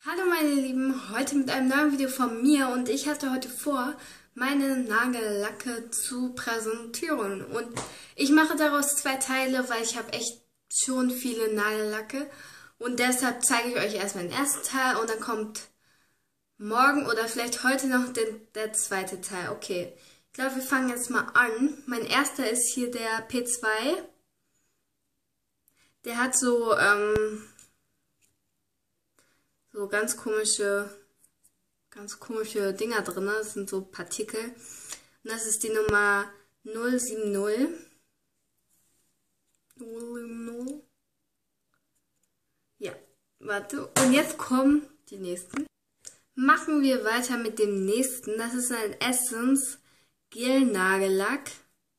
Hallo meine Lieben, heute mit einem neuen Video von mir und ich hatte heute vor, meine Nagellacke zu präsentieren und ich mache daraus 2 Teile, weil ich habe echt schon viele Nagellacke und deshalb zeige ich euch erstmal den ersten Teil und dann kommt morgen oder vielleicht heute noch der zweite Teil. Okay, ich glaube wir fangen jetzt mal an. Mein erster ist hier der P2, der hat so ganz komische Dinger drin. Das sind so Partikel. Und das ist die Nummer 070. 070. Ja, warte. Und jetzt kommen die nächsten. Machen wir weiter mit dem nächsten. Das ist ein Essence Gel Nagellack.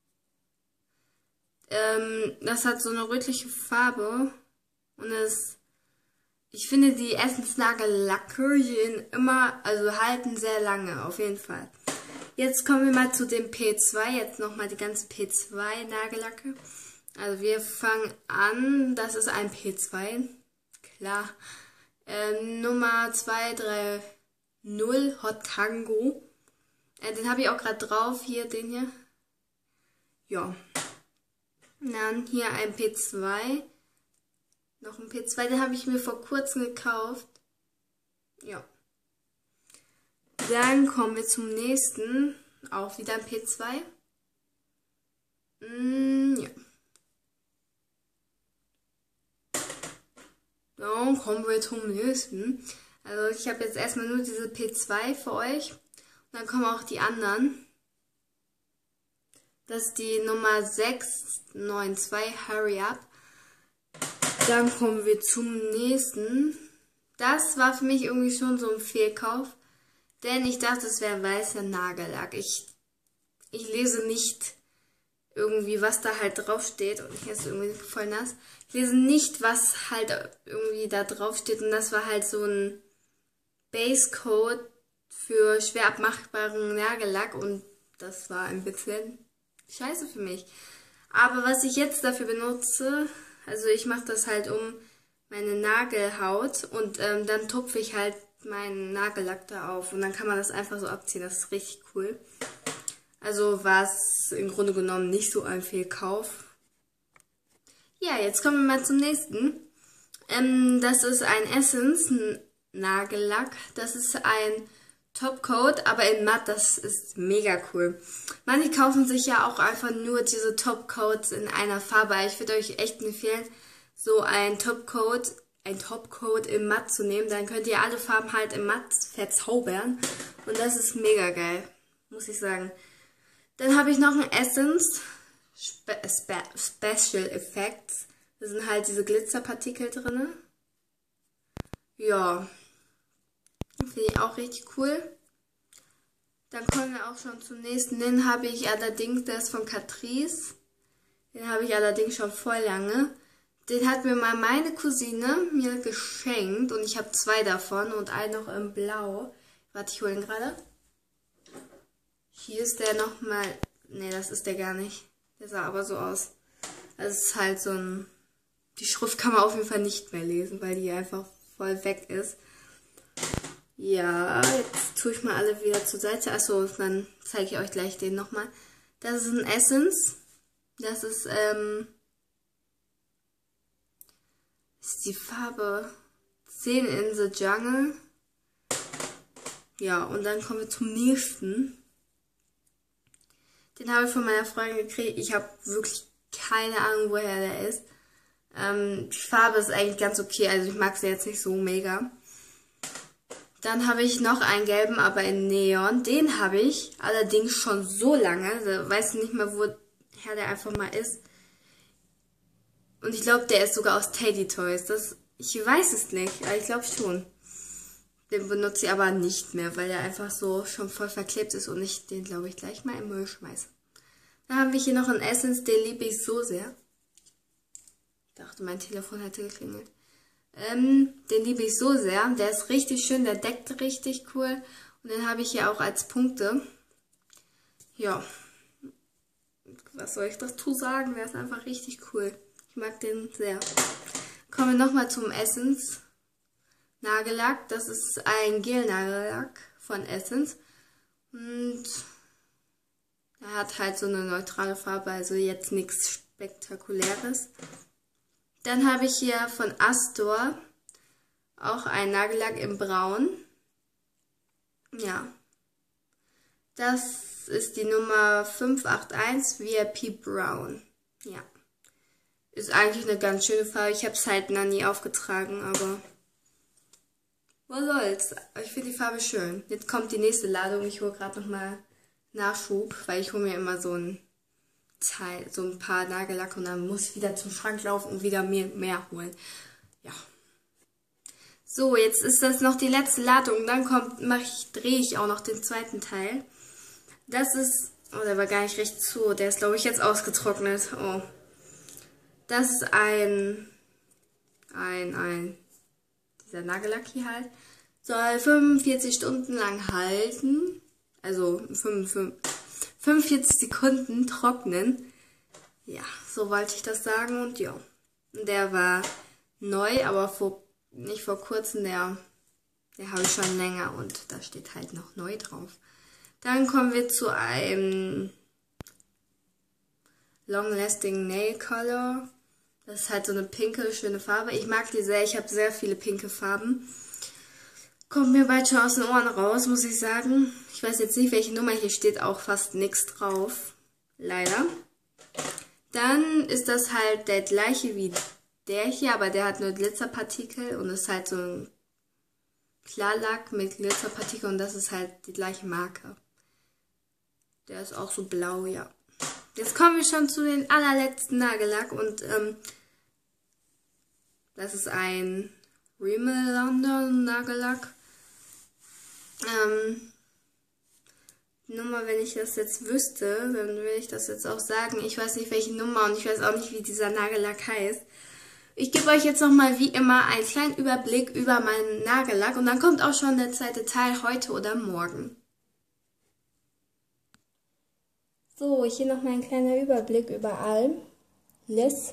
Das hat so eine rötliche Farbe. Und ich finde, die Essence-Nagellacke gehen immer, also halten sehr lange, auf jeden Fall. Jetzt kommen wir mal zu dem P2, jetzt nochmal die ganzen P2-Nagellacke. Also wir fangen an, das ist ein P2, klar. Nummer 230 Hot Tango. Den habe ich auch gerade drauf, hier, den hier. Ja. Dann hier ein P2. Noch ein P2, den habe ich mir vor kurzem gekauft. Ja. Dann kommen wir zum nächsten. Auch wieder ein P2. Ja. Dann kommen wir zum nächsten. Also ich habe jetzt erstmal nur diese P2 für euch. Und dann kommen auch die anderen. Das ist die Nummer 692, Hurry Up. Dann kommen wir zum nächsten. Das war für mich irgendwie schon so ein Fehlkauf, denn ich dachte, es wäre weißer Nagellack. Ich lese nicht irgendwie, was da halt drauf steht. Und hier ist irgendwie voll nass. Ich lese nicht, was halt irgendwie da drauf steht. Und das war halt so ein Base-Coat für schwer abmachbaren Nagellack. Und das war ein bisschen scheiße für mich. Aber was ich jetzt dafür benutze, also ich mache das halt um meine Nagelhaut und dann tupfe ich halt meinen Nagellack da auf und dann kann man das einfach so abziehen. Das ist richtig cool. Also war es im Grunde genommen nicht so ein Fehlkauf. Ja, jetzt kommen wir mal zum nächsten. Das ist ein Essence Nagellack. Das ist ein Topcoat, aber in matt, das ist mega cool. Manche kaufen sich ja auch einfach nur diese Topcoats in einer Farbe. Ich würde euch echt empfehlen, so ein Topcoat in matt zu nehmen. Dann könnt ihr alle Farben halt im matt verzaubern. Und das ist mega geil, muss ich sagen. Dann habe ich noch ein Essence Special Effects. Da sind halt diese Glitzerpartikel drin. Ja. Finde ich auch richtig cool. Dann kommen wir auch schon zum nächsten. Den habe ich allerdings, der ist von Catrice. Den habe ich allerdings schon voll lange. Den hat mir mal meine Cousine mir geschenkt. Und ich habe 2 davon und einen noch in Blau. Warte, ich hole ihn gerade. Hier ist der nochmal. Ne, das ist der gar nicht. Der sah aber so aus. Also es ist halt so ein. Die Schrift kann man auf jeden Fall nicht mehr lesen, weil die einfach voll weg ist. Ja, jetzt tue ich mal alle wieder zur Seite. Achso, dann zeige ich euch gleich den nochmal. Das ist ein Essence. Das ist die Farbe 10 in the Jungle. Ja, und dann kommen wir zum nächsten. Den habe ich von meiner Freundin gekriegt. Ich habe wirklich keine Ahnung, woher der ist. Die Farbe ist eigentlich ganz okay. Also ich mag sie jetzt nicht so mega. Dann habe ich noch einen gelben, aber in Neon. Den habe ich allerdings schon so lange. Also weiß nicht mehr, woher der einfach mal ist. Und ich glaube, der ist sogar aus Teddy Toys. Ich weiß es nicht, aber ich glaube schon. Den benutze ich aber nicht mehr, weil der einfach so schon voll verklebt ist und ich den, glaube ich, gleich mal im Müll schmeiße. Dann haben wir hier noch einen Essence, den liebe ich so sehr. Ich dachte, mein Telefon hätte geklingelt. Den liebe ich so sehr. Der ist richtig schön, der deckt richtig cool. Und den habe ich hier auch als Punkte. Ja. Was soll ich dazu sagen? Der ist einfach richtig cool. Ich mag den sehr. Kommen wir nochmal zum Essence Nagellack. Das ist ein Gel-Nagellack von Essence. Und er hat halt so eine neutrale Farbe, also jetzt nichts Spektakuläres. Dann habe ich hier von Astor auch ein Nagellack in Braun. Ja. Das ist die Nummer 581 VIP Brown. Ja. Ist eigentlich eine ganz schöne Farbe. Ich habe es halt noch nie aufgetragen, aber was soll's. Ich finde die Farbe schön. Jetzt kommt die nächste Ladung. Ich hole gerade nochmal Nachschub, weil ich hole mir immer so ein paar Nagellack und dann muss ich wieder zum Schrank laufen und wieder mir mehr holen. Ja. So, jetzt ist das noch die letzte Ladung. Dann drehe ich auch noch den zweiten Teil. Das ist, oh, der war gar nicht recht zu. Der ist, glaube ich, jetzt ausgetrocknet. Oh. Das ist dieser Nagellack hier halt. Soll 45 Stunden lang halten. Also 45 Sekunden trocknen. Ja, so wollte ich das sagen. Und ja, der war neu, aber nicht vor kurzem. Der habe ich schon länger und da steht halt noch neu drauf. Dann kommen wir zu einem Long Lasting Nail Color. Das ist halt so eine pinke, schöne Farbe. Ich mag die sehr. Ich habe sehr viele pinke Farben. Kommt mir bald schon aus den Ohren raus, muss ich sagen. Ich weiß jetzt nicht, welche Nummer. Hier steht auch fast nichts drauf. Leider. Dann ist das halt der gleiche wie der hier, aber der hat nur Glitzerpartikel und ist halt so ein Klarlack mit Glitzerpartikel und das ist halt die gleiche Marke. Der ist auch so blau, ja. Jetzt kommen wir schon zu den allerletzten Nagellack und das ist ein Rimmel London Nagellack. Nummer, wenn ich das jetzt wüsste, dann würde ich das jetzt auch sagen. Ich weiß nicht, welche Nummer und ich weiß auch nicht, wie dieser Nagellack heißt. Ich gebe euch jetzt nochmal wie immer einen kleinen Überblick über meinen Nagellack und dann kommt auch schon der zweite Teil heute oder morgen. So, hier nochmal ein kleiner Überblick über alles.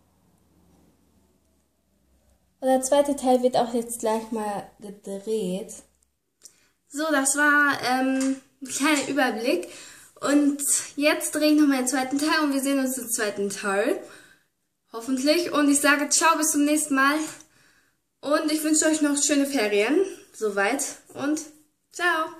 Und der zweite Teil wird auch jetzt gleich mal gedreht. So, das war ein kleiner Überblick. Und jetzt drehe ich nochmal den zweiten Teil und wir sehen uns im zweiten Teil. Hoffentlich. Und ich sage ciao, bis zum nächsten Mal. Und ich wünsche euch noch schöne Ferien. Soweit. Und ciao.